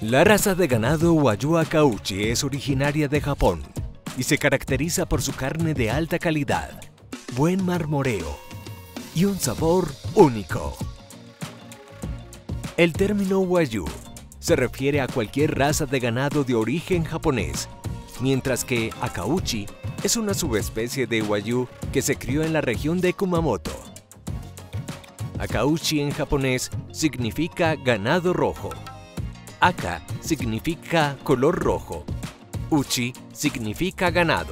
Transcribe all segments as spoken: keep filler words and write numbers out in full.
La raza de ganado Wagyu Akauchi es originaria de Japón y se caracteriza por su carne de alta calidad, buen marmoreo y un sabor único. El término Wagyu se refiere a cualquier raza de ganado de origen japonés, mientras que Akauchi es una subespecie de Wagyu que se crió en la región de Kumamoto. Akauchi en japonés significa ganado rojo. Aka significa color rojo. Uchi significa ganado.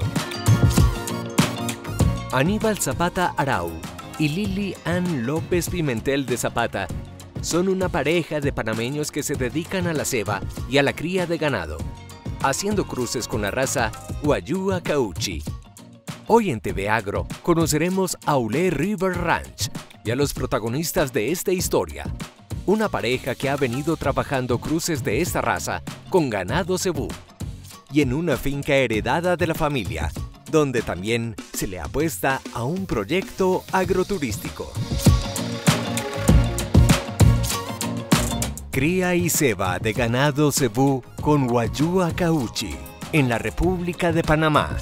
Aníbal Zapata Arau y Lili Ann López Pimentel de Zapata son una pareja de panameños que se dedican a la ceba y a la cría de ganado, haciendo cruces con la raza Wagyu Akauchi. Hoy en T V Agro conoceremos a Ule River Ranch y a los protagonistas de esta historia, una pareja que ha venido trabajando cruces de esta raza con ganado cebú y en una finca heredada de la familia, donde también se le apuesta a un proyecto agroturístico. Cría y ceba de ganado cebú con Wagyu Akauchi en la República de Panamá.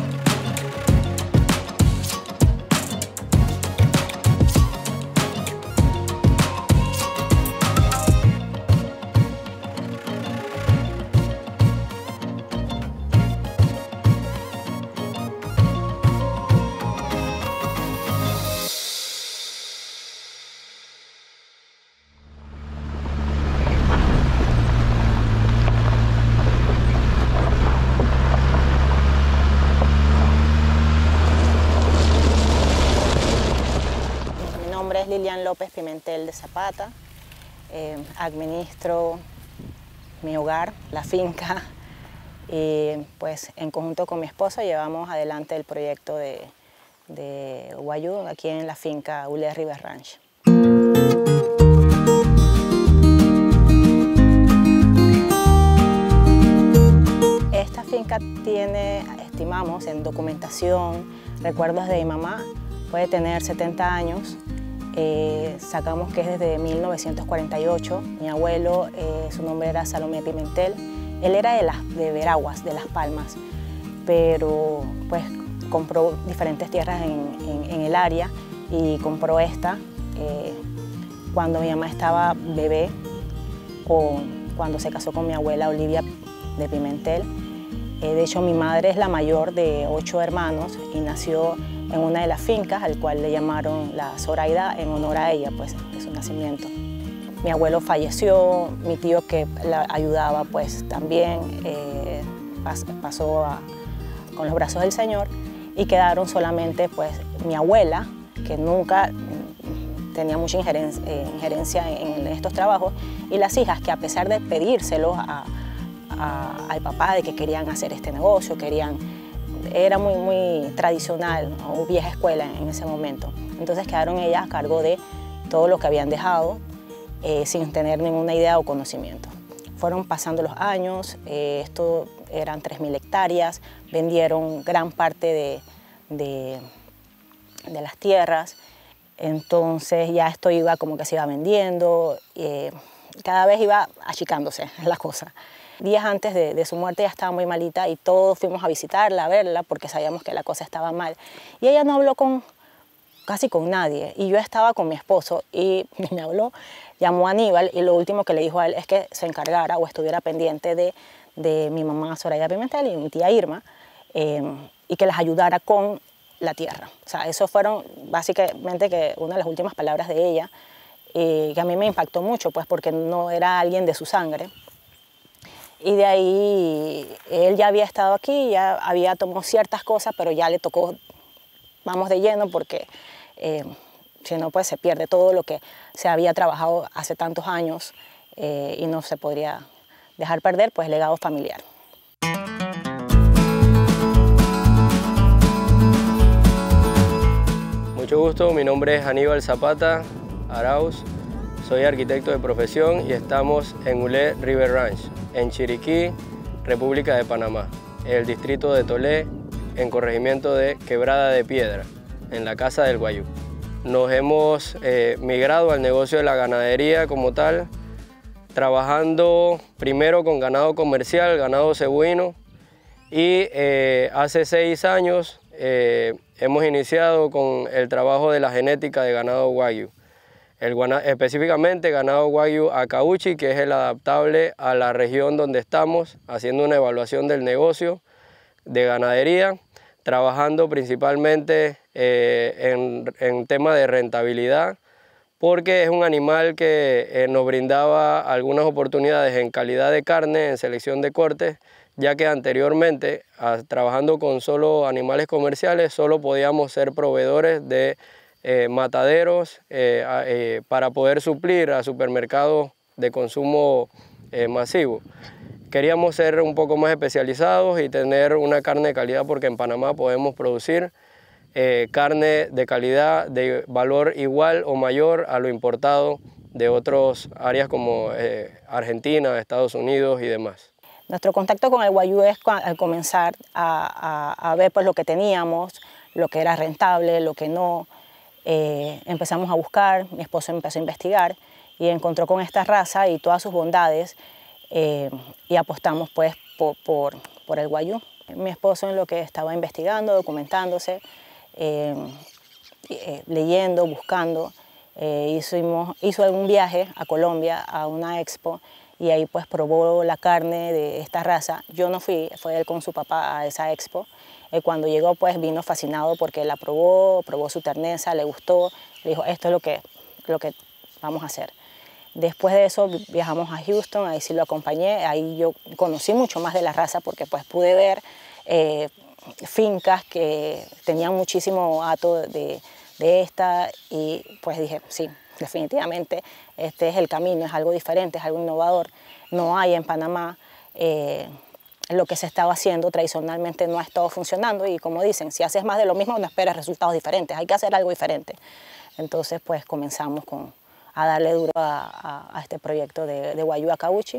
Es Lilian López Pimentel de Zapata, eh, administro mi hogar, la finca, y pues en conjunto con mi esposo llevamos adelante el proyecto de, de Wagyu aquí en la finca Ule River Ranch. Esta finca tiene, estimamos, en documentación, recuerdos de mi mamá, puede tener setenta años. Eh, sacamos que es desde mil novecientos cuarenta y ocho. Mi abuelo, eh, su nombre era Salomé Pimentel. Él era de, las, de Veraguas, de Las Palmas, pero pues compró diferentes tierras en, en, en el área y compró esta eh, cuando mi mamá estaba bebé, o cuando se casó con mi abuela Olivia de Pimentel. Eh, de hecho, mi madre es la mayor de ocho hermanos y nació en una de las fincas, al cual le llamaron la Zoraida en honor a ella, pues, de su nacimiento. Mi abuelo falleció, mi tío que la ayudaba, pues, también eh, pas, pasó a, con los brazos del Señor, y quedaron solamente, pues, mi abuela, que nunca tenía mucha injerencia, eh, injerencia en, en estos trabajos, y las hijas, que a pesar de pedírselos a, a, al papá de que querían hacer este negocio, querían... Era muy, muy tradicional, o vieja escuela en ese momento. Entonces quedaron ellas a cargo de todo lo que habían dejado eh, sin tener ninguna idea o conocimiento. Fueron pasando los años, eh, esto eran tres mil hectáreas, vendieron gran parte de, de, de las tierras, entonces ya esto iba como que se iba vendiendo, eh, cada vez iba achicándose la cosa. Días antes de, de su muerte ya estaba muy malita y todos fuimos a visitarla, a verla, porque sabíamos que la cosa estaba mal. Y ella no habló con, casi con nadie. Y yo estaba con mi esposo y me habló, llamó a Aníbal, y lo último que le dijo a él es que se encargara o estuviera pendiente de, de mi mamá Zoraida Pimentel y mi tía Irma, eh, y que las ayudara con la tierra. O sea, eso fueron básicamente que una de las últimas palabras de ella, eh, que a mí me impactó mucho, pues porque no era alguien de su sangre. Y de ahí él ya había estado aquí, ya había tomado ciertas cosas, pero ya le tocó, vamos de lleno, porque eh, si no, pues se pierde todo lo que se había trabajado hace tantos años eh, y no se podría dejar perder, pues, el legado familiar. Mucho gusto, mi nombre es Aníbal Zapata Arauz. Soy arquitecto de profesión y estamos en Ule River Ranch, en Chiriquí, República de Panamá, el distrito de Tolé, en corregimiento de Quebrada de Piedra, en la Casa del Wagyu. Nos hemos eh, migrado al negocio de la ganadería como tal trabajando primero con ganado comercial, ganado cebuino, y eh, hace seis años eh, hemos iniciado con el trabajo de la genética de ganado Wagyu. El, específicamente ganado Wagyu Akaushi, que es el adaptable a la región donde estamos, haciendo una evaluación del negocio de ganadería, trabajando principalmente eh, en, en tema de rentabilidad, porque es un animal que eh, nos brindaba algunas oportunidades en calidad de carne, en selección de cortes, ya que anteriormente, a, trabajando con solo animales comerciales, solo podíamos ser proveedores de eh, mataderos eh, a, eh, para poder suplir a supermercados de consumo eh, masivo. Queríamos ser un poco más especializados y tener una carne de calidad, porque en Panamá podemos producir eh, carne de calidad de valor igual o mayor a lo importado de otras áreas como eh, Argentina, Estados Unidos y demás. Nuestro contacto con el Wagyu es al comenzar a, a, a ver pues, lo que teníamos, lo que era rentable, lo que no. Eh, empezamos a buscar, mi esposo empezó a investigar y encontró con esta raza y todas sus bondades. Eh, y apostamos pues por, por, por el Wagyu. Mi esposo en lo que estaba investigando, documentándose, eh, eh, leyendo, buscando, eh, hicimos, hizo algún viaje a Colombia a una expo y ahí pues probó la carne de esta raza. Yo no fui, fue él con su papá a esa expo. Eh, cuando llegó pues vino fascinado porque la probó, probó su terneza, le gustó, le dijo esto es lo que, lo que vamos a hacer. Después de eso viajamos a Houston, ahí sí lo acompañé, ahí yo conocí mucho más de la raza porque pues pude ver eh, fincas que tenían muchísimo hato de, de esta y pues dije, sí, definitivamente este es el camino, es algo diferente, es algo innovador. No hay en Panamá eh, lo que se estaba haciendo tradicionalmente, no ha estado funcionando y como dicen, si haces más de lo mismo no esperas resultados diferentes, hay que hacer algo diferente. Entonces pues comenzamos con... a darle duro a, a, a este proyecto de, de Wagyu Akaushi.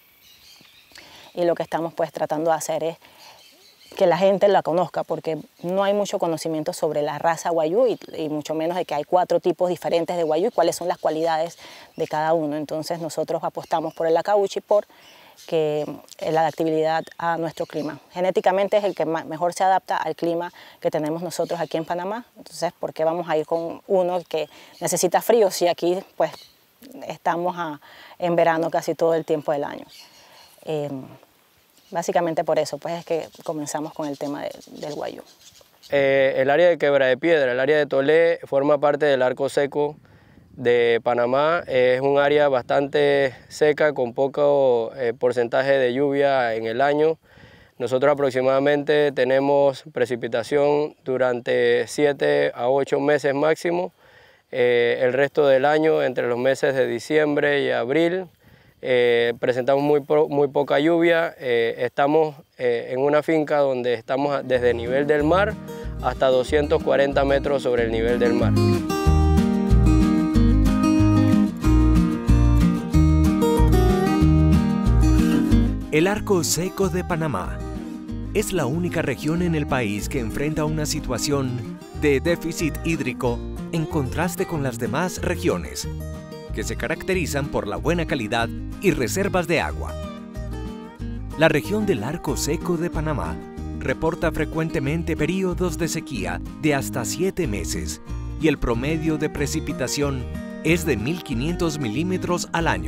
Y lo que estamos pues tratando de hacer es que la gente la conozca, porque no hay mucho conocimiento sobre la raza Wagyu y, y mucho menos de que hay cuatro tipos diferentes de Wagyu y cuáles son las cualidades de cada uno. Entonces nosotros apostamos por el Akaushi por que la adaptabilidad a nuestro clima. Genéticamente es el que más, mejor se adapta al clima que tenemos nosotros aquí en Panamá. Entonces, ¿por qué vamos a ir con uno que necesita frío si aquí pues estamos a, en verano casi todo el tiempo del año? Eh, básicamente por eso pues es que comenzamos con el tema de, del Wagyu. Eh, el área de Quebra de Piedra, el área de Tolé, forma parte del arco seco de Panamá. Es un área bastante seca con poco eh, porcentaje de lluvia en el año. Nosotros aproximadamente tenemos precipitación durante siete a ocho meses máximo. Eh, el resto del año, entre los meses de diciembre y abril, eh, presentamos muy, po muy poca lluvia. Eh, estamos eh, en una finca donde estamos desde el nivel del mar hasta doscientos cuarenta metros sobre el nivel del mar. El Arco Seco de Panamá es la única región en el país que enfrenta una situación de déficit hídrico en contraste con las demás regiones, que se caracterizan por la buena calidad y reservas de agua. La región del Arco Seco de Panamá reporta frecuentemente periodos de sequía de hasta siete meses y el promedio de precipitación es de mil quinientos milímetros al año.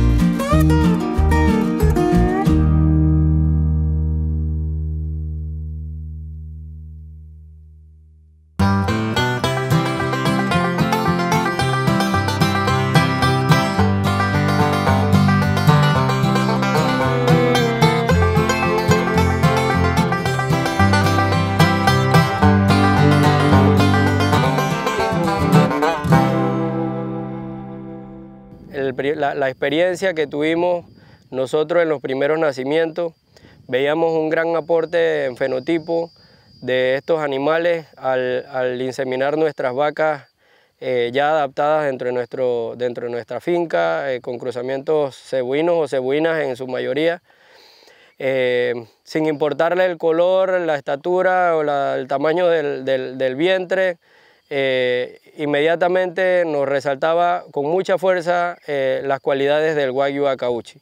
La, la experiencia que tuvimos nosotros en los primeros nacimientos, veíamos un gran aporte en fenotipo de estos animales al, al inseminar nuestras vacas eh, ya adaptadas dentro de, nuestro, dentro de nuestra finca, eh, con cruzamientos cebuinos o cebuinas en su mayoría, eh, sin importarle el color, la estatura o la, el tamaño del, del, del vientre. eh, inmediatamente nos resaltaba con mucha fuerza eh, las cualidades del Wagyu Akaushi.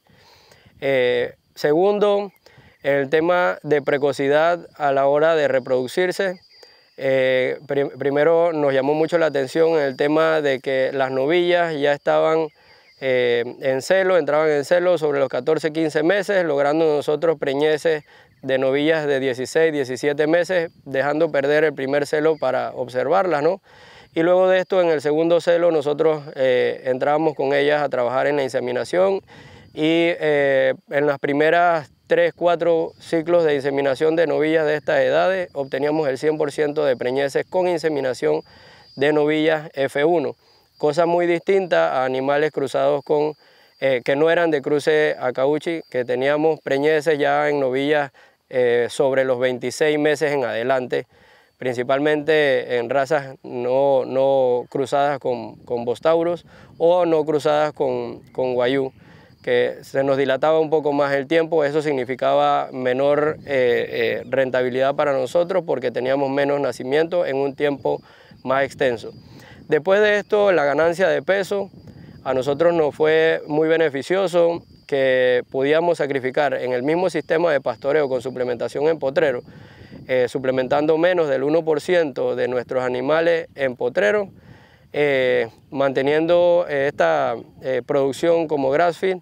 Eh, segundo, el tema de precocidad a la hora de reproducirse. Eh, prim primero nos llamó mucho la atención el tema de que las novillas ya estaban eh, en celo, entraban en celo sobre los catorce, quince meses, logrando nosotros preñeces de novillas de dieciséis, diecisiete meses, dejando perder el primer celo para observarlas, ¿no? Y luego de esto, en el segundo celo, nosotros eh, entrábamos con ellas a trabajar en la inseminación y eh, en las primeras tres, cuatro ciclos de inseminación de novillas de estas edades obteníamos el cien por ciento de preñeces con inseminación de novillas F uno, cosa muy distinta a animales cruzados con, eh, que no eran de cruce Akaushi, que teníamos preñeces ya en novillas eh, sobre los veintiséis meses en adelante, principalmente en razas no, no cruzadas con, con Bostauros o no cruzadas con, con Wagyu, que se nos dilataba un poco más el tiempo. Eso significaba menor eh, eh, rentabilidad para nosotros porque teníamos menos nacimiento en un tiempo más extenso. Después de esto, la ganancia de peso a nosotros nos fue muy beneficioso, que podíamos sacrificar en el mismo sistema de pastoreo con suplementación en potrero, eh, suplementando menos del uno por ciento de nuestros animales en potrero, eh, manteniendo eh, esta eh, producción como grass-feed.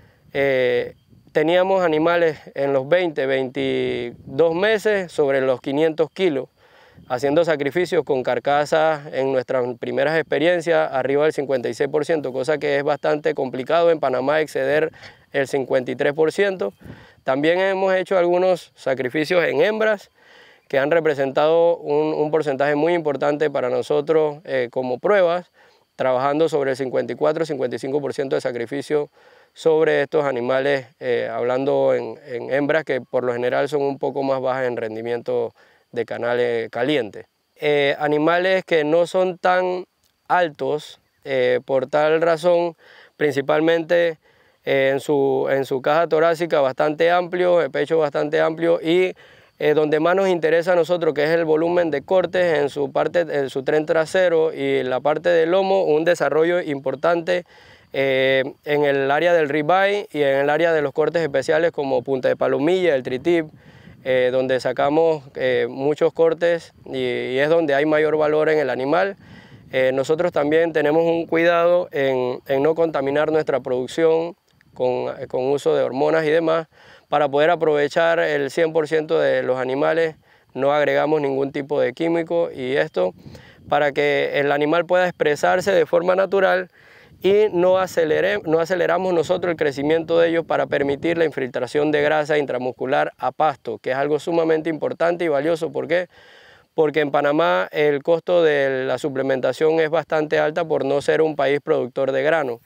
Eh, teníamos animales en los veinte, veintidós meses sobre los quinientos kilos, haciendo sacrificios con carcasas en nuestras primeras experiencias arriba del cincuenta y seis por ciento, cosa que es bastante complicado en Panamá exceder el cincuenta y tres por ciento. También hemos hecho algunos sacrificios en hembras que han representado un, un porcentaje muy importante para nosotros eh, como pruebas, trabajando sobre el cincuenta y cuatro, cincuenta y cinco por ciento de sacrificio sobre estos animales, eh, hablando en, en hembras que por lo general son un poco más bajas en rendimiento de canales calientes. Eh, animales que no son tan altos, eh, por tal razón, principalmente eh, en, su, en su caja torácica bastante amplio, el pecho bastante amplio y eh, donde más nos interesa a nosotros, que es el volumen de cortes en su, parte, en su tren trasero y la parte del lomo, un desarrollo importante eh, en el área del ribeye y en el área de los cortes especiales como punta de palomilla, el tritip, Eh, donde sacamos eh, muchos cortes y, y es donde hay mayor valor en el animal. Eh, nosotros también tenemos un cuidado en, en no contaminar nuestra producción con, con uso de hormonas y demás, para poder aprovechar el cien por ciento de los animales. No agregamos ningún tipo de químico y esto para que el animal pueda expresarse de forma natural y no, acelere, no aceleramos nosotros el crecimiento de ellos para permitir la infiltración de grasa intramuscular a pasto, que es algo sumamente importante y valioso. ¿Por qué? Porque en Panamá el costo de la suplementación es bastante alta por no ser un país productor de grano.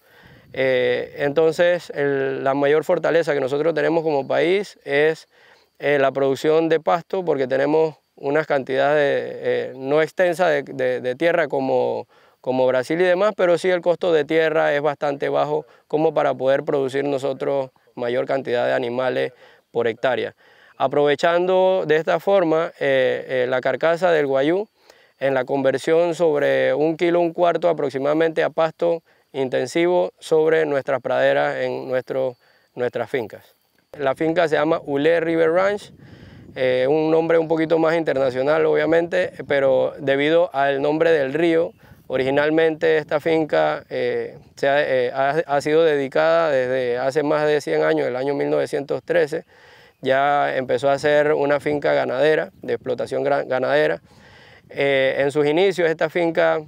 Eh, entonces, el, la mayor fortaleza que nosotros tenemos como país es eh, la producción de pasto, porque tenemos unas cantidades eh, no extensas de, de, de tierra como como Brasil y demás, pero sí el costo de tierra es bastante bajo como para poder producir nosotros mayor cantidad de animales por hectárea. Aprovechando de esta forma eh, eh, la carcasa del Wagyu en la conversión sobre un kilo, un cuarto aproximadamente a pasto intensivo sobre nuestras praderas en nuestro, nuestras fincas. La finca se llama Ule River Ranch, eh, un nombre un poquito más internacional obviamente, pero debido al nombre del río. Originalmente esta finca eh, se ha, eh, ha, ha sido dedicada desde hace más de cien años, el año mil novecientos trece, ya empezó a ser una finca ganadera, de explotación ganadera. Eh, en sus inicios esta finca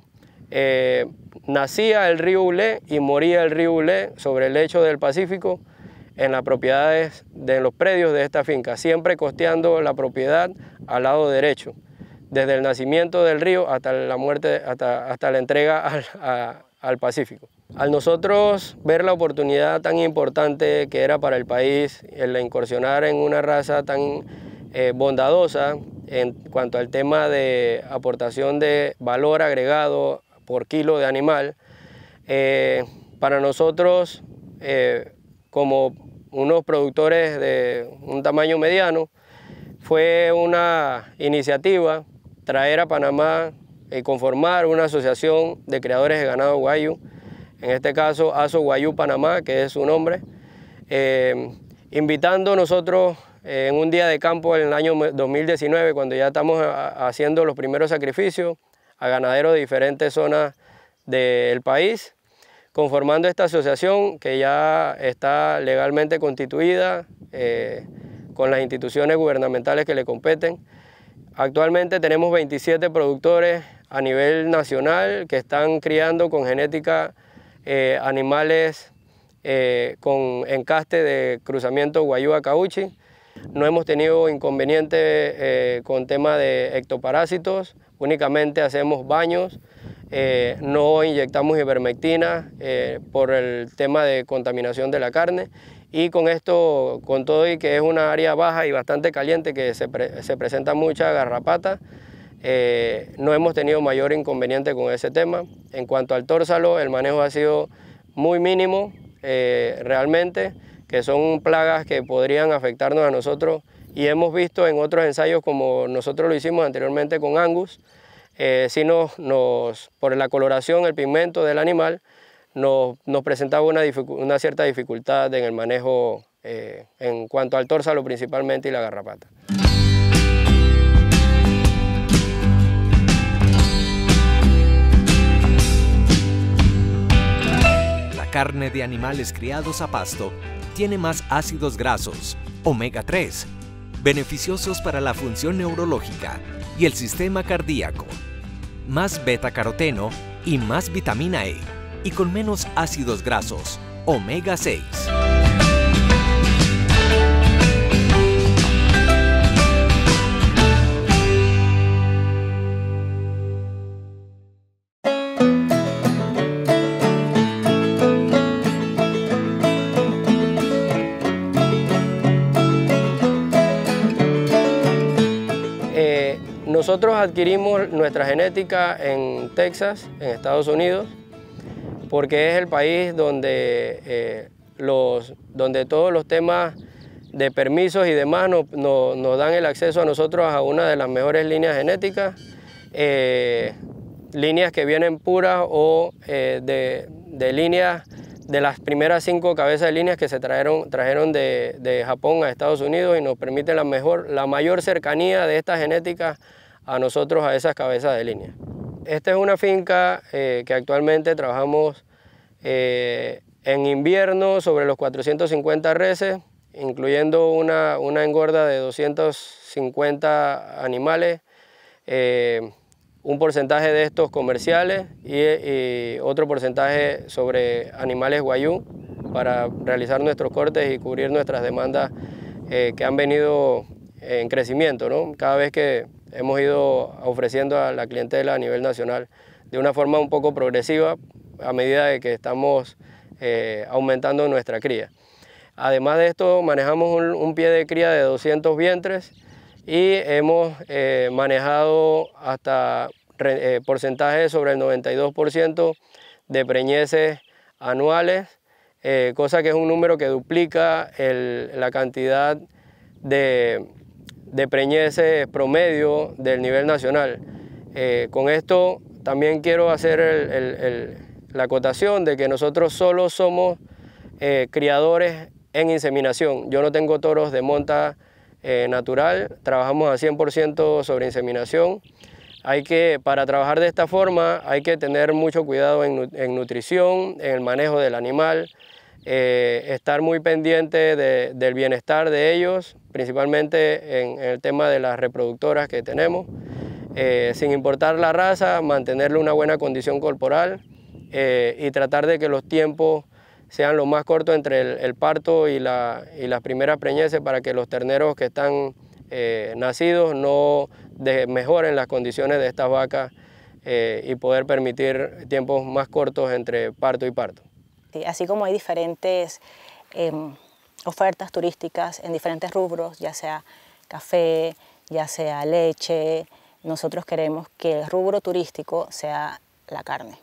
eh, nacía el río Ule y moría el río Ule sobre el lecho del Pacífico en las propiedades de los predios de esta finca, siempre costeando la propiedad al lado derecho, desde el nacimiento del río hasta la muerte, hasta, hasta la entrega al, a, al Pacífico. Al nosotros ver la oportunidad tan importante que era para el país el incursionar en una raza tan eh, bondadosa en cuanto al tema de aportación de valor agregado por kilo de animal, eh, para nosotros eh, como unos productores de un tamaño mediano, fue una iniciativa traer a Panamá y conformar una asociación de criadores de ganado guayú, en este caso Aso Guayú Panamá, que es su nombre, eh, invitando nosotros eh, en un día de campo en el año dos mil diecinueve, cuando ya estamos a, haciendo los primeros sacrificios a ganaderos de diferentes zonas del país, conformando esta asociación que ya está legalmente constituida eh, con las instituciones gubernamentales que le competen. Actualmente tenemos veintisiete productores a nivel nacional que están criando con genética eh, animales eh, con encaste de cruzamiento guayú-cauchi. No hemos tenido inconveniente eh, con tema de ectoparásitos, únicamente hacemos baños, eh, no inyectamos ivermectina eh, por el tema de contaminación de la carne, y con esto, con todo y que es una área baja y bastante caliente que se, pre se presenta mucha garrapata, eh, no hemos tenido mayor inconveniente con ese tema. En cuanto al tórsalo, el manejo ha sido muy mínimo eh, realmente, que son plagas que podrían afectarnos a nosotros, y hemos visto en otros ensayos, como nosotros lo hicimos anteriormente con Angus, eh, si nos, nos, por la coloración, el pigmento del animal, nos, nos presentaba una, una cierta dificultad en el manejo eh, en cuanto al tórsalo principalmente y la garrapata. La carne de animales criados a pasto tiene más ácidos grasos, omega tres, beneficiosos para la función neurológica y el sistema cardíaco, más beta-caroteno y más vitamina E, y con menos ácidos grasos, omega seis. Nosotros adquirimos nuestra genética en Texas, en Estados Unidos, porque es el país donde, eh, los, donde todos los temas de permisos y demás nos, nos, nos dan el acceso a nosotros a una de las mejores líneas genéticas, eh, líneas que vienen puras o eh, de, de líneas de las primeras cinco cabezas de líneas que se trajeron, trajeron de, de Japón a Estados Unidos, y nos permiten la, mejor, la mayor cercanía de esta genética a nosotros, a esas cabezas de línea. Esta es una finca eh, que actualmente trabajamos eh, en invierno sobre los cuatrocientos cincuenta reses, incluyendo una, una engorda de doscientos cincuenta animales, eh, un porcentaje de estos comerciales y, y otro porcentaje sobre animales guayú para realizar nuestros cortes y cubrir nuestras demandas eh, que han venido en crecimiento, ¿no? Cada vez que hemos ido ofreciendo a la clientela a nivel nacional de una forma un poco progresiva a medida de que estamos eh, aumentando nuestra cría. Además de esto, manejamos un, un pie de cría de doscientos vientres y hemos eh, manejado hasta eh, porcentajes sobre el noventa y dos por ciento de preñeces anuales, eh, cosa que es un número que duplica el, la cantidad de de preñeces promedio del nivel nacional. Eh, con esto también quiero hacer el, el, el, la acotación de que nosotros solo somos eh, criadores en inseminación. Yo no tengo toros de monta eh, natural, trabajamos a cien por ciento sobre inseminación. Hay que, para trabajar de esta forma hay que tener mucho cuidado en, en nutrición, en el manejo del animal, Eh, estar muy pendiente de, del bienestar de ellos, principalmente en, en el tema de las reproductoras que tenemos, eh, sin importar la raza, mantenerle una buena condición corporal eh, y tratar de que los tiempos sean lo más cortos entre el, el parto y, la, y las primeras preñeces, para que los terneros que están eh, nacidos no de, mejoren las condiciones de estas vacas eh, y poder permitir tiempos más cortos entre parto y parto. Así como hay diferentes eh, ofertas turísticas en diferentes rubros, ya sea café, ya sea leche, nosotros queremos que el rubro turístico sea la carne.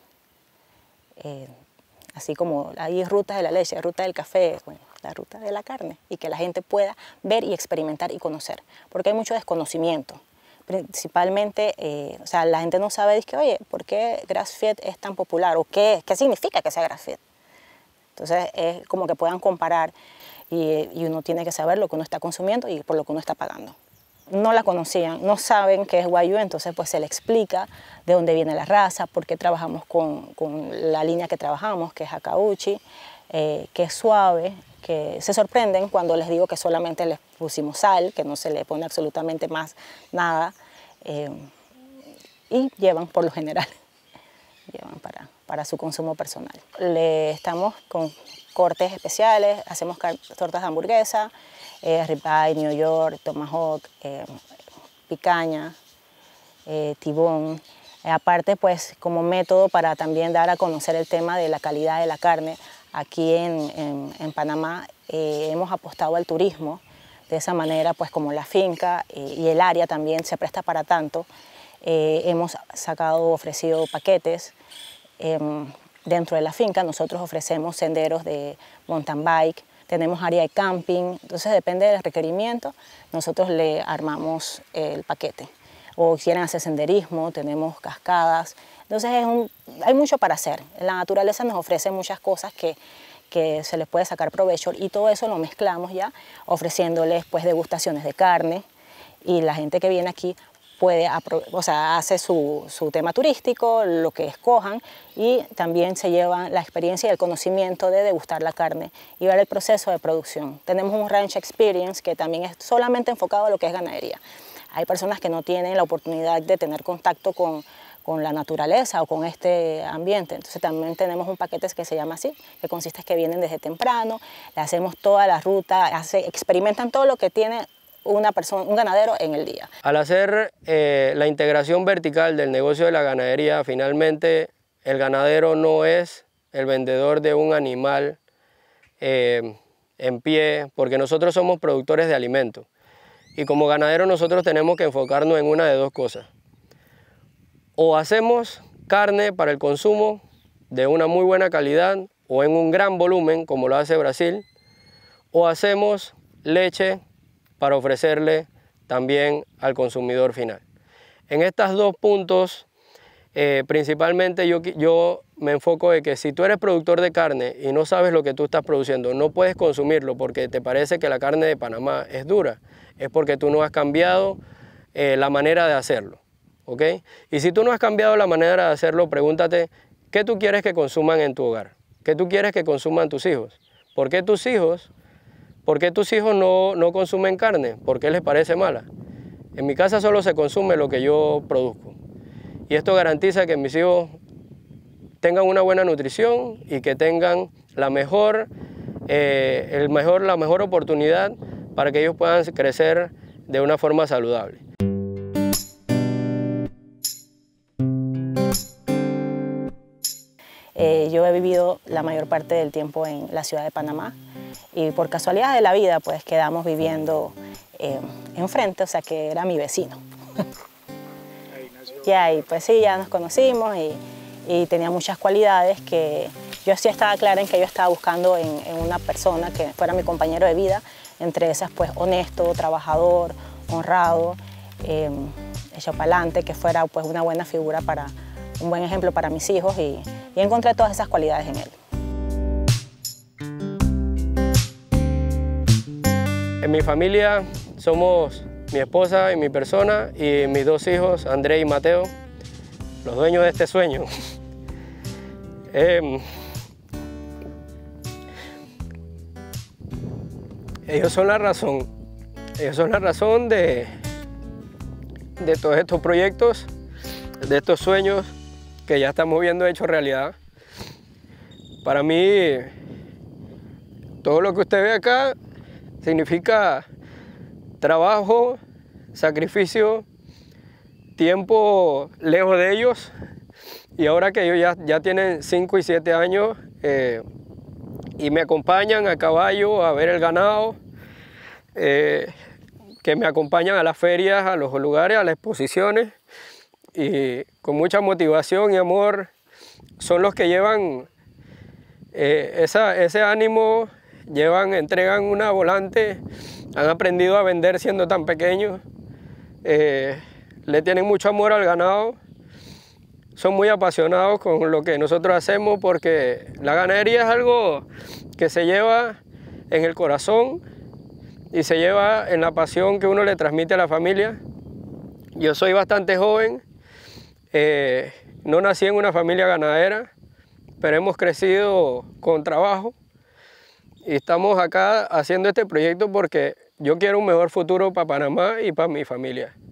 Eh, así como hay rutas de la leche, ruta del café, bueno, la ruta de la carne, y que la gente pueda ver y experimentar y conocer, porque hay mucho desconocimiento. principalmente, eh, o sea, la gente no sabe, dice, oye, ¿por qué grass-fed es tan popular? ¿O qué, qué significa que sea grass-fed? Entonces, es como que puedan comparar y, y uno tiene que saber lo que uno está consumiendo y por lo que uno está pagando. No la conocían, no saben qué es Wagyu, entonces pues se le explica de dónde viene la raza, por qué trabajamos con, con la línea que trabajamos, que es Akauchi, eh, que es suave, que se sorprenden cuando les digo que solamente les pusimos sal, que no se le pone absolutamente más nada, eh, y llevan por lo general, llevan para, para su consumo personal. Le estamos con cortes especiales, hacemos tortas de hamburguesa, eh, ribeye, New York, tomahawk, eh, picaña, eh, tibón. Eh, aparte, pues, como método para también dar a conocer el tema de la calidad de la carne, aquí en, en, en Panamá eh, hemos apostado al turismo. De esa manera, pues, como la finca eh, y el área también se presta para tanto, eh, hemos sacado, ofrecido paquetes. Eh, dentro de la finca nosotros ofrecemos senderos de mountain bike, tenemos área de camping, entonces depende del requerimiento, nosotros le armamos el paquete. O quieren hacer senderismo, tenemos cascadas, entonces es un, hay mucho para hacer. La naturaleza nos ofrece muchas cosas que, que se les puede sacar provecho y todo eso lo mezclamos ya ofreciéndoles pues degustaciones de carne y la gente que viene aquí puede, o sea, hace su, su tema turístico, lo que escojan y también se llevan la experiencia y el conocimiento de degustar la carne y ver el proceso de producción. Tenemos un Ranch Experience que también es solamente enfocado a lo que es ganadería. Hay personas que no tienen la oportunidad de tener contacto con, con la naturaleza o con este ambiente, entonces también tenemos un paquete que se llama así, que consiste en que vienen desde temprano, le hacemos toda la ruta, hace, experimentan todo lo que tiene una persona, un ganadero en el día. Al hacer eh, la integración vertical del negocio de la ganadería, finalmente el ganadero no es el vendedor de un animal eh, en pie, porque nosotros somos productores de alimentos. Y como ganaderos nosotros tenemos que enfocarnos en una de dos cosas. O hacemos carne para el consumo de una muy buena calidad o en un gran volumen, como lo hace Brasil, o hacemos leche para ofrecerle también al consumidor final. En estos dos puntos, eh, principalmente yo, yo me enfoco en que si tú eres productor de carne y no sabes lo que tú estás produciendo, no puedes consumirlo porque te parece que la carne de Panamá es dura, es porque tú no has cambiado eh, la manera de hacerlo, ¿ok? Y si tú no has cambiado la manera de hacerlo, pregúntate, ¿qué tú quieres que consuman en tu hogar? ¿Qué tú quieres que consuman tus hijos? ¿Por qué tus hijos ¿Por qué tus hijos no, no consumen carne? ¿Por qué les parece mala? En mi casa solo se consume lo que yo produzco. Y esto garantiza que mis hijos tengan una buena nutrición y que tengan la mejor, eh, el mejor, la mejor oportunidad para que ellos puedan crecer de una forma saludable. Eh, yo he vivido la mayor parte del tiempo en la ciudad de Panamá. Y por casualidad de la vida, pues quedamos viviendo eh, enfrente, o sea que era mi vecino. Y ahí, pues sí, ya nos conocimos y, y tenía muchas cualidades que yo sí estaba clara en que yo estaba buscando en, en una persona que fuera mi compañero de vida, entre esas, pues honesto, trabajador, honrado, eh, hecho para adelante, que fuera pues una buena figura para, un buen ejemplo para mis hijos y, y encontré todas esas cualidades en él. En mi familia somos mi esposa y mi persona y mis dos hijos, Andrés y Mateo, los dueños de este sueño. eh, ellos son la razón, ellos son la razón de, de todos estos proyectos, de estos sueños que ya estamos viendo hechos realidad. Para mí, todo lo que usted ve acá significa trabajo, sacrificio, tiempo lejos de ellos, y ahora que ellos ya, ya tienen cinco y siete años eh, y me acompañan a caballo a ver el ganado, eh, que me acompañan a las ferias, a los lugares, a las exposiciones, y con mucha motivación y amor son los que llevan eh, esa, ese ánimo. Llevan, entregan una volante, han aprendido a vender siendo tan pequeños. Eh, le tienen mucho amor al ganado, son muy apasionados con lo que nosotros hacemos porque la ganadería es algo que se lleva en el corazón y se lleva en la pasión que uno le transmite a la familia. Yo soy bastante joven, eh, no nací en una familia ganadera, pero hemos crecido con trabajo y estamos acá haciendo este proyecto porque yo quiero un mejor futuro para Panamá y para mi familia.